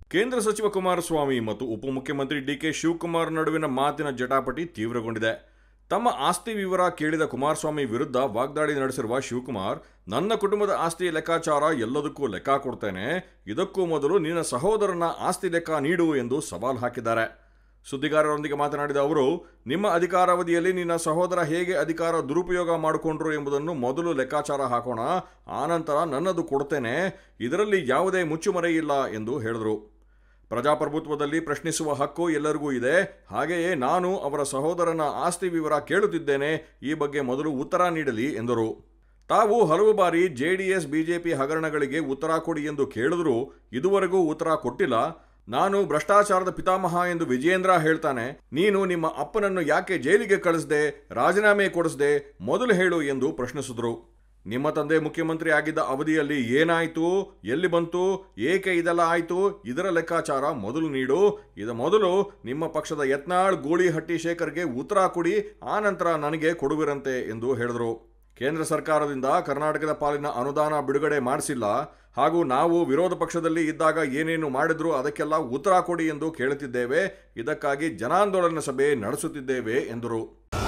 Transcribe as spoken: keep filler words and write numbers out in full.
ಕೇಂದ್ರ ಸಚಿವ ಕುಮಾರಸ್ವಾಮಿ ಮತ್ತು ಉಪಮುಖ್ಯಮಂತ್ರಿ ಡಿ ಕೆ ಶಿವಕುಮಾರ್ ನಡುವಿನ ಮಾತಿನ ಜಟಾಪಟಿ ತೀವ್ರಗೊಂಡಿದೆ. ತಮ್ಮ ಆಸ್ತಿ ವಿವರ ಕೇಳಿದ ಕುಮಾರಸ್ವಾಮಿ ವಿರುದ್ಧ ವಾಗ್ದಾಳಿ ನಡೆಸಿರುವ ಶಿವಕುಮಾರ್, ನನ್ನ ಕುಟುಂಬದ ಆಸ್ತಿ ಲೆಕ್ಕಾಚಾರ ಎಲ್ಲದಕ್ಕೂ ಲೆಕ್ಕ ಕೊಡ್ತೇನೆ, ಇದಕ್ಕೂ ಮೊದಲು ನಿನ್ನ ಸಹೋದರನ ಆಸ್ತಿ ಲೆಕ್ಕ ನೀಡು ಎಂದು ಸವಾಲು ಹಾಕಿದ್ದಾರೆ. ಸುದ್ದಿಗಾರರೊಂದಿಗೆ ಮಾತನಾಡಿದ ಅವರು, ನಿಮ್ಮ ಅಧಿಕಾರಾವಧಿಯಲ್ಲಿ ನಿನ್ನ ಸಹೋದರ ಹೇಗೆ ಅಧಿಕಾರ ದುರುಪಯೋಗ ಮಾಡಿಕೊಂಡ್ರು ಎಂಬುದನ್ನು ಮೊದಲು ಲೆಕ್ಕಾಚಾರ ಹಾಕೋಣ, ಆನಂತರ ನನ್ನದು ಕೊಡ್ತೇನೆ, ಇದರಲ್ಲಿ ಯಾವುದೇ ಮುಚ್ಚುಮರೆ ಇಲ್ಲ ಎಂದು ಹೇಳಿದರು. ಪ್ರಜಾಪ್ರಭುತ್ವದಲ್ಲಿ ಪ್ರಶ್ನಿಸುವ ಹಕ್ಕು ಎಲ್ಲರಿಗೂ ಇದೆ, ಹಾಗೆಯೇ ನಾನು ಅವರ ಸಹೋದರನ ಆಸ್ತಿ ವಿವರ ಕೇಳುತ್ತಿದ್ದೇನೆ, ಈ ಬಗ್ಗೆ ಮೊದಲು ಉತ್ತರ ನೀಡಲಿ ಎಂದರು. ತಾವು ಹಲವು ಬಾರಿ ಜೆಡಿಎಸ್ ಬಿಜೆಪಿ ಹಗರಣಗಳಿಗೆ ಉತ್ತರ ಕೊಡಿ ಎಂದು ಕೇಳಿದರೂ ಇದುವರೆಗೂ ಉತ್ತರ ಕೊಟ್ಟಿಲ್ಲ. ನಾನು ಭ್ರಷ್ಟಾಚಾರದ ಪಿತಾಮಹ ಎಂದು ವಿಜಯೇಂದ್ರ ಹೇಳ್ತಾನೆ, ನೀನು ನಿಮ್ಮ ಅಪ್ಪನನ್ನು ಯಾಕೆ ಜೈಲಿಗೆ ಕಳಿಸದೆ, ರಾಜೀನಾಮೆ ಕೊಡಿಸದೆ ಮೊದಲು ಹೇಳು ಎಂದು ಪ್ರಶ್ನಿಸಿದರು. ನಿಮ್ಮ ತಂದೆ ಮುಖ್ಯಮಂತ್ರಿ ಆಗಿದ್ದ ಅವಧಿಯಲ್ಲಿ ಏನಾಯಿತು, ಎಲ್ಲಿ ಬಂತು, ಏಕೆ ಇದೆಲ್ಲ ಆಯಿತು, ಇದರ ಲೆಕ್ಕಾಚಾರ ಮೊದಲು ನೀಡು. ಇದ ಮೊದಲು ನಿಮ್ಮ ಪಕ್ಷದ ಯತ್ನಾಳ್ ಗೂಳಿಹಟ್ಟಿ ಶೇಖರ್ಗೆ ಉತ್ತರ ಕೊಡಿ, ಆನಂತರ ನನಗೆ ಕೊಡುವಿರಂತೆ ಎಂದು ಹೇಳಿದರು. ಕೇಂದ್ರ ಸರ್ಕಾರದಿಂದ ಕರ್ನಾಟಕದ ಪಾಲಿನ ಅನುದಾನ ಬಿಡುಗಡೆ ಮಾಡಿಸಿಲ್ಲ, ಹಾಗೂ ನಾವು ವಿರೋಧ ಪಕ್ಷದಲ್ಲಿ ಇದ್ದಾಗ ಏನೇನು ಮಾಡಿದ್ರು ಅದಕ್ಕೆಲ್ಲ ಉತ್ತರ ಕೊಡಿ ಎಂದು ಕೇಳುತ್ತಿದ್ದೇವೆ, ಇದಕ್ಕಾಗಿ ಜನಾಂದೋಲನ ಸಭೆ ನಡೆಸುತ್ತಿದ್ದೇವೆ ಎಂದರು.